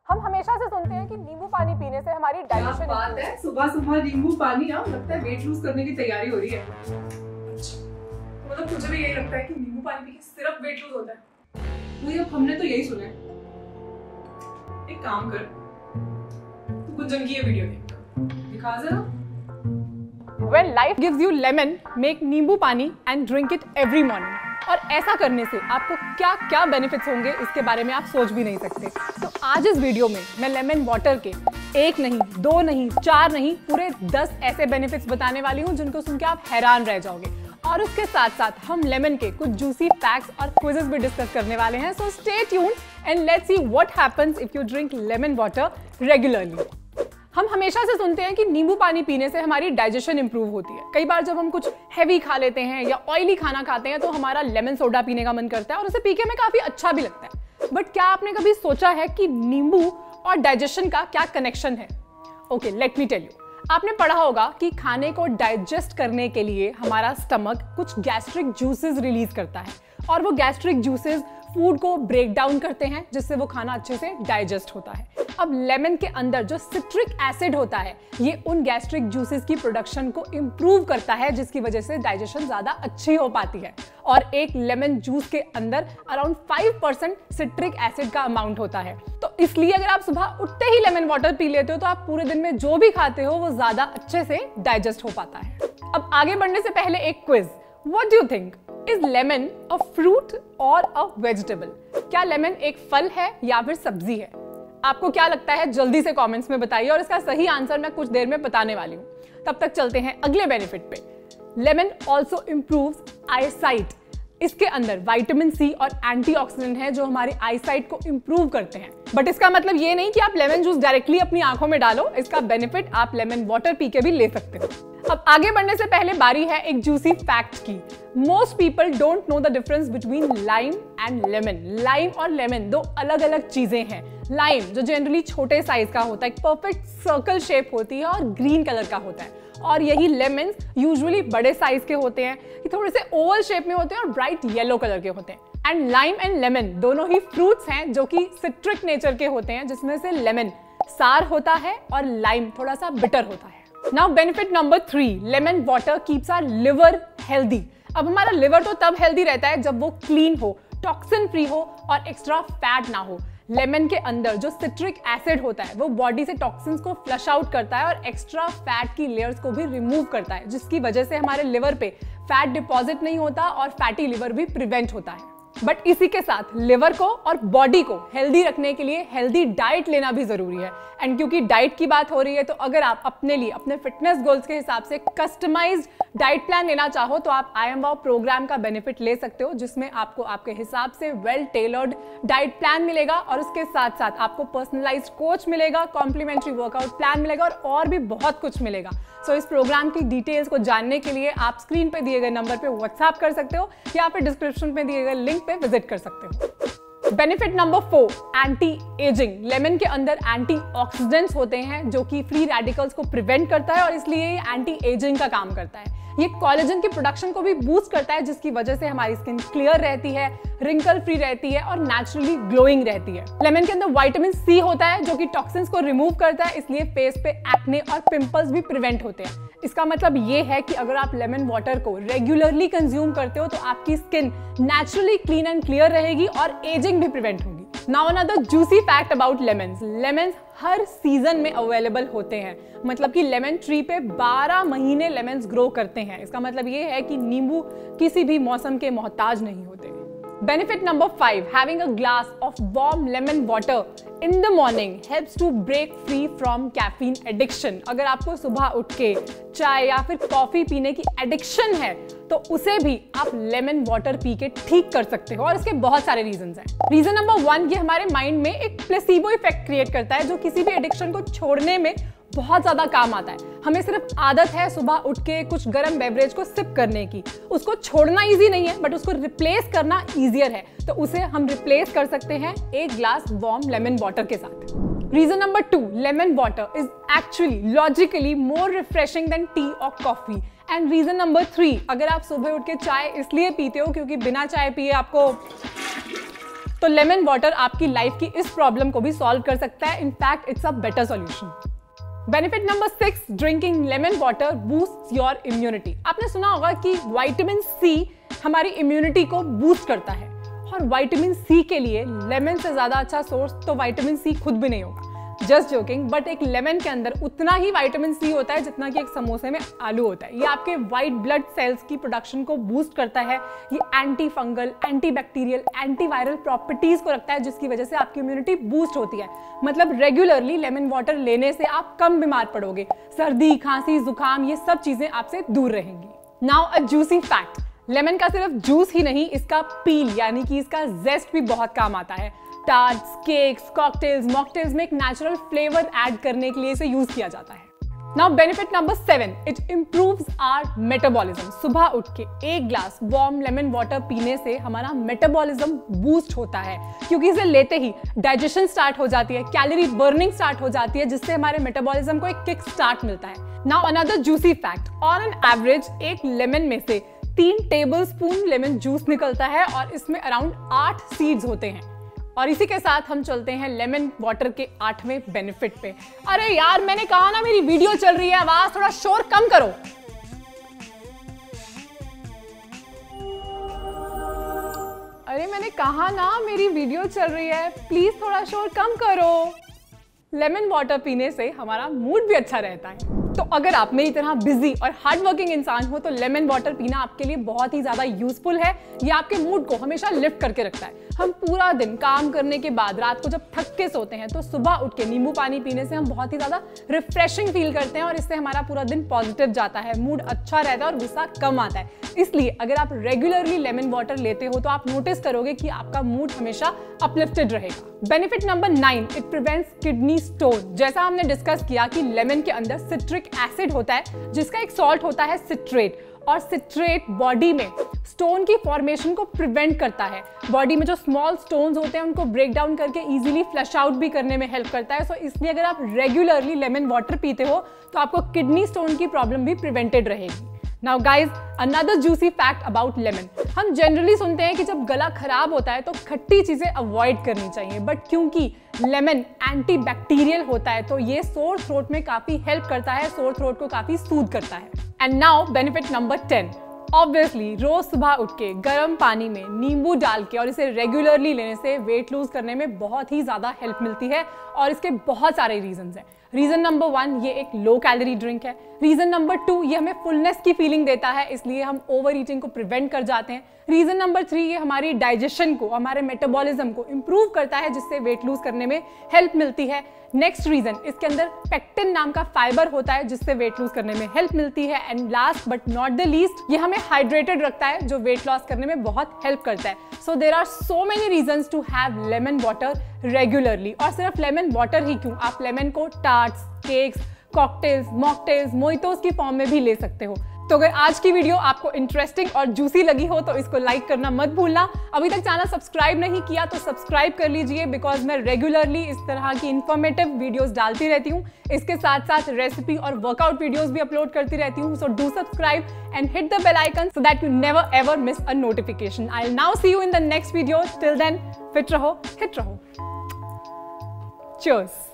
हम हमेशा से सुनते हैं कि नींबू पानी पीने से हमारी डाइजेशन बात है, सुबह सुबह नींबू पानी लगता है वेट लूज करने की तैयारी हो रही है। मतलब मुझे भी यही लगता है कि नींबू पानी पी के सिर्फ वेट लूज होता है। वही अब हमने तो यही सुना है। एक काम कर, तू कुंजन की ये वीडियो देख, दिखा जरा। When life gives you lemon, make नींबू पानी and drink it every morning. और ऐसा करने से आपको क्या क्या बेनिफिट्स होंगे इसके बारे में आप सोच भी नहीं सकते। तो आज इस वीडियो में मैं लेमन वाटर के एक नहीं, दो नहीं, चार नहीं, पूरे 10 ऐसे बेनिफिट्स बताने वाली हूँ जिनको सुन के आप हैरान रह जाओगे। और उसके साथ साथ हम लेमन के कुछ जूसी फैक्ट्स और क्विजेस भी डिस्कस करने वाले हैं। So stay tuned and let's see what happens if you drink lemon water regularly. हम हमेशा से सुनते हैं कि नींबू पानी पीने से हमारी डाइजेशन इंप्रूव होती है। कई बार जब हम कुछ हैवी खा लेते हैं या ऑयली खाना खाते हैं तो हमारा लेमन सोडा पीने का मन करता है और उसे पी के हमें काफी अच्छा भी लगता है। बट क्या आपने कभी सोचा है कि नींबू और डाइजेशन का क्या कनेक्शन है? Okay, let me tell you. आपने पढ़ा होगा कि खाने को डाइजेस्ट करने के लिए हमारा स्टमक कुछ गैस्ट्रिक जूसेस रिलीज करता है और वो गैस्ट्रिक जूसेस फूड को ब्रेक डाउन करते हैं जिससे वो खाना अच्छे से डाइजेस्ट होता है। अब लेमन के अंदर जो सिट्रिक एसिड होता है ये उन गैस्ट्रिक जूसेस की प्रोडक्शन को इंप्रूव करता है जिसकी वजह से डाइजेशन ज्यादा अच्छी हो पाती है। और एक लेमन जूस के अंदर अराउंड 5% सिट्रिक एसिड का अमाउंट होता है। तो इसलिए अगर आप सुबह उठते ही लेमन वाटर पी लेते हो तो आप पूरे दिन में जो भी खाते हो वो ज्यादा अच्छे से डाइजेस्ट हो पाता है। अब आगे बढ़ने से पहले एक quiz. What do you think? Is lemon a fruit or a vegetable? क्या लेमन एक फल है या फिर सब्जी है? आपको क्या लगता है जल्दी से कमेंट्स में बताइए और इसका सही आंसर मैं कुछ देर में बताने वाली हूँ। तब तक चलते हैं अगले बेनिफिट पे। Lemon also improves eyesight. इसके अंदर विटामिन सी और एंटीऑक्सीडेंट है जो हमारी आईसाइट को इंप्रूव करते हैं। बट इसका मतलब ये नहीं कि आप लेमन जूस डायरेक्टली अपनी आंखों में डालो। इसका बेनिफिट आप लेमन वाटर पी के भी ले सकते हो। अब आगे बढ़ने से पहले बारी है एक जूसी फैक्ट की। Most people don't know the difference between lime and lemon. Lime और लेमन दो अलग अलग चीजें हैं। लाइम जो जनरली छोटे साइज का होता है, एक परफेक्ट सर्कल शेप होती है और ग्रीन कलर का होता है, और यही लेमन यूजुअली बड़े साइज के होते हैं, थोड़े से ओवल शेप में होते हैं और ब्राइट येलो कलर के होते हैं। एंड लाइम एंड लेमन दोनों ही फ्रूट्स हैं जो कि सिट्रिक नेचर के होते हैं, जिसमें से लेमन सार होता है और लाइम थोड़ा सा बिटर होता है। Now benefit number 3, lemon water keeps our liver healthy. अब हमारा लिवर तो तब हेल्दी रहता है जब वो क्लीन हो, टॉक्सिन फ्री हो और एक्स्ट्रा फैट ना हो। लेमन के अंदर जो सिट्रिक एसिड होता है वो बॉडी से टॉक्सिन्स को फ्लश आउट करता है और एक्स्ट्रा फैट की लेयर्स को भी रिमूव करता है, जिसकी वजह से हमारे लिवर पे फैट डिपॉजिट नहीं होता और फैटी लिवर भी प्रिवेंट होता है। बट इसी के साथ लिवर को और बॉडी को हेल्दी रखने के लिए हेल्दी डाइट लेना भी जरूरी है। एंड क्योंकि डाइट की बात हो रही है तो अगर आप अपने लिए अपने फिटनेस गोल्स के हिसाब से कस्टमाइज्ड डाइट प्लान लेना चाहो तो आप आई एम वाओ प्रोग्राम का बेनिफिट ले सकते हो, जिसमें आपको आपके हिसाब से वेल टेलर्ड डाइट प्लान मिलेगा और उसके साथ साथ आपको पर्सनलाइज्ड कोच मिलेगा, कॉम्प्लीमेंट्री वर्कआउट प्लान मिलेगा और भी बहुत कुछ मिलेगा। सो इस प्रोग्राम की डिटेल्स को जानने के लिए आप स्क्रीन पे दिए गए नंबर पे व्हाट्सएप कर सकते हो या फिर डिस्क्रिप्शन में दिए गए लिंक पे विजिट कर सकते हो। Benefit number 4, anti ageing. Lemon के अंदर एंटीऑक्सीडेंट्स होते हैं जो कि फ्री रेडिकल्स को प्रिवेंट करता है और इसलिए ये एंटी एजिंग का काम करता है। ये कोलेजन की प्रोडक्शन को भी बूस्ट करता है जिसकी वजह से हमारी स्किन क्लियर रहती है, रिंकल फ्री रहती है और नेचुरली ग्लोइंग रहती है। लेमन के अंदर विटामिन सी होता है जो कि टॉक्सिन्स को रिमूव करता है, इसलिए फेस पे एक्ने और पिंपल्स भी प्रिवेंट होते हैं। इसका मतलब ये है कि अगर आप लेमन वाटर को रेगुलरली कंज्यूम करते हो तो आपकी skin naturally clean and clear रहेगी और एजिंग भी प्रिवेंट होगी। Now another juicy fact about lemons. Lemons हर सीजन में अवेलेबल होते हैं, मतलब कि लेमन ट्री पे 12 महीने लेमन्स ग्रो करते हैं। इसका मतलब ये है कि नींबू किसी भी मौसम के मोहताज नहीं होते। Benefit number 5, having a glass of warm lemon water in the morning helps to break free from caffeine addiction. अगर आपको सुबह उठ के चाय या फिर कॉफी पीने की एडिक्शन है तो उसे भी आप लेमन वाटर पी के ठीक कर सकते हो और इसके बहुत सारे रीजंस हैं। रीजन नंबर 1, ये हमारे माइंड में एक प्लेसिबो इफेक्ट क्रिएट करता है जो किसी भी एडिक्शन को छोड़ने में बहुत ज्यादा काम आता है। हमें सिर्फ आदत है सुबह उठ के कुछ गर्म बेवरेज को सिप करने की, उसको छोड़ना इजी नहीं है बट उसको रिप्लेस करना इजियर है, तो उसे हम रिप्लेस कर सकते हैं एक ग्लास वार्म लेमन वाटर के साथ। Reason number 2, lemon water is actually logically more refreshing than tea और कॉफी। एंड रीजन नंबर 3, अगर आप सुबह उठ के चाय इसलिए पीते हो क्योंकि बिना चाय पिए आपको तो लेमन वाटर आपकी लाइफ की इस प्रॉब्लम को भी सॉल्व कर सकता है। In fact it's a better solution. Benefit number 6, drinking lemon water boost your immunity. आपने सुना होगा कि विटामिन सी हमारी इम्यूनिटी को बूस्ट करता है, और विटामिन सी के लिए लेमन से ज्यादा अच्छा सोर्स तो विटामिन सी खुद भी नहीं होगा। जस्ट जोकिंग, बट एक लेमन के अंदर उतना ही विटामिन सी होता है जितना कि एक समोसे में आलू होता है। ये आपके व्हाइट ब्लड सेल्स की प्रोडक्शन को बूस्ट करता है। ये anti fungal, anti bacterial, antiviral properties को रखता है, जिसकी वजह से आपकी इम्यूनिटी बूस्ट होती है। मतलब रेगुलरली लेमन वाटर लेने से आप कम बीमार पड़ोगे। सर्दी, खांसी, जुकाम, ये सब चीजें आपसे दूर रहेंगी। Now a juicy fact, lemon का सिर्फ जूस ही नहीं, इसका पील यानी कि इसका जेस्ट भी बहुत काम आता है। टार्ट्स, केक्स, कॉकटेल्स, मॉकटेल्स में एक नेचुरल फ्लेवर ऐड करने के लिए इसे यूज किया जाता है। Now benefit number 7, it improves our metabolism. सुबह उठ के 1 ग्लास वार्म लेमन वाटर पीने से हमारा मेटाबॉलिज्म बूस्ट होता है, क्योंकि इसे लेते ही डाइजेशन स्टार्ट हो जाती है, कैलोरी बर्निंग स्टार्ट हो जाती है, जिससे हमारे मेटाबॉलिज्म को एक किक स्टार्ट मिलता है। Now another juicy fact, on an average एक लेमन में से 3 टेबलस्पून लेमन जूस निकलता है, और इसमें अराउंड 8 सीड्स होते हैं। और इसी के साथ हम चलते हैं लेमन वाटर के 8वें बेनिफिट पे। अरे यार, मैंने कहा ना मेरी वीडियो चल रही है, आवाज थोड़ा शोर कम करो। अरे मैंने कहा ना मेरी वीडियो चल रही है, प्लीज थोड़ा शोर कम करो। लेमन वाटर पीने से हमारा मूड भी अच्छा रहता है। तो अगर आप मेरी तरह बिजी और हार्ड वर्किंग इंसान हो तो लेमन वाटर पीना आपके लिए बहुत ही ज्यादा यूजफुल है। ये आपके मूड को हमेशा लिफ्ट करके रखता है। हम पूरा दिन काम करने के बाद रात को जब थक के सोते हैं तो सुबह उठ के नींबू पानी पीने से हम बहुत ही ज्यादा रिफ्रेशिंग फील करते हैं, और इससे हमारा पूरा दिन पॉजिटिव जाता है, मूड अच्छा रहता है और गुस्सा कम आता है। इसलिए अगर आप रेगुलरली लेमन वाटर लेते हो तो आप नोटिस करोगे कि आपका मूड हमेशा अपलिफ्टेड रहेगा। Benefit number 9, it prevents kidney stone. जैसा हमने डिस्कस किया कि लेमन के अंदर सिट्रिक एसिड होता है, जिसका एक सॉल्ट होता है सिट्रेट, और सिट्रेट बॉडी में स्टोन की फॉर्मेशन को प्रिवेंट करता है। बॉडी में जो स्मॉल स्टोन्स होते हैं उनको ब्रेक डाउन करके इजीली फ्लश आउट भी करने में हेल्प करता है। सो इसलिए अगर आप रेगुलरली लेमन वाटर पीते हो तो आपको किडनी स्टोन की प्रॉब्लम भी प्रिवेंटेड रहेगी। Now guys, another juicy fact about lemon. हम जनरली सुनते हैं कि जब गला खराब होता है तो खट्टी चीजें अवॉइड करनी चाहिए, बट क्योंकि लेमन एंटी बैक्टीरियल होता है तो ये सोर थ्रोट में काफी हेल्प करता है, सोर थ्रोट को काफी सूद करता है। And now benefit number 10, obviously रोज सुबह उठ के गर्म पानी में नींबू डाल के और इसे रेगुलरली लेने से वेट लूज करने में बहुत ही ज्यादा हेल्प मिलती है, और इसके बहुत सारे रीजंस हैं। रीजन नंबर 1, ये एक लो कैलोरी ड्रिंक है। रीजन नंबर 2, ये हमें फुलनेस की फीलिंग देता है, इसलिए हम ओवर ईटिंग को प्रिवेंट कर जाते हैं। रीजन नंबर 3, ये हमारी डाइजेशन को, हमारे मेटाबॉलिज्म को इंप्रूव करता है, जिससे वेट लूज करने में हेल्प मिलती है। नेक्स्ट रीजन, इसके अंदर पेक्टिन नाम का फाइबर होता है, जिससे वेट लूज करने में हेल्प मिलती है। And last but not the least, ये हमें हाइड्रेटेड रखता है, जो वेट लॉस करने में बहुत हेल्प करता है। So there are so many reasons to have lemon water regularly. और सिर्फ लेमन वाटर ही क्यों, आप लेमन को tarts, cakes, cocktails, mocktails, mojitos की फॉर्म में भी ले सकते हो। तो अगर आज की वीडियो आपको इंटरेस्टिंग और जूसी लगी हो तो इसको लाइक करना मत भूलना। अभी तक चैनल सब्सक्राइब नहीं किया तो सब्सक्राइब कर लीजिए, बिकॉज मैं रेगुलरली इस तरह की इंफॉर्मेटिव वीडियोस डालती रहती हूँ। इसके साथ साथ रेसिपी और वर्कआउट वीडियोस भी अपलोड करती रहती हूँ। So do subscribe and hit the bell icon so that you never ever miss a notification. I will now see you in the next video. Till then fit रहो, hit रहो। Cheers.